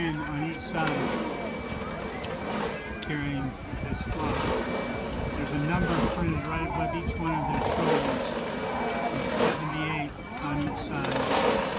men on each side carrying this flock. There's a number printed right above each one of their shoulders. There's 78 on each side.